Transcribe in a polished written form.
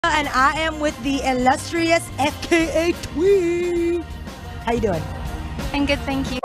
And I am with the illustrious FKA twihhh. How you doing? I'm good, thank you.